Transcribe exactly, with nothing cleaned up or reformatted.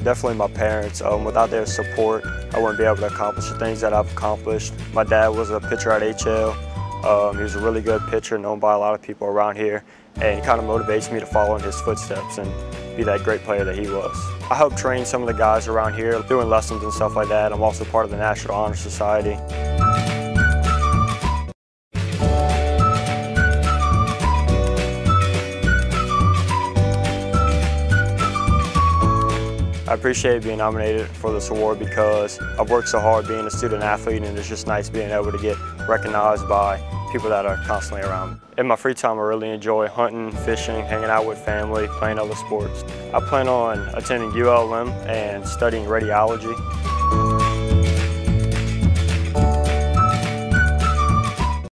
definitely my parents. Um, without their support, I wouldn't be able to accomplish the things that I've accomplished. My dad was a pitcher at H L. Um, he was a really good pitcher, known by a lot of people around here, and he kind of motivates me to follow in his footsteps and be that great player that he was. I help train some of the guys around here, doing lessons and stuff like that. I'm also part of the National Honor Society. I appreciate being nominated for this award because I've worked so hard being a student athlete, and it's just nice being able to get recognized by people that are constantly around me. In my free time, I really enjoy hunting, fishing, hanging out with family, playing other sports. I plan on attending U L M and studying radiology.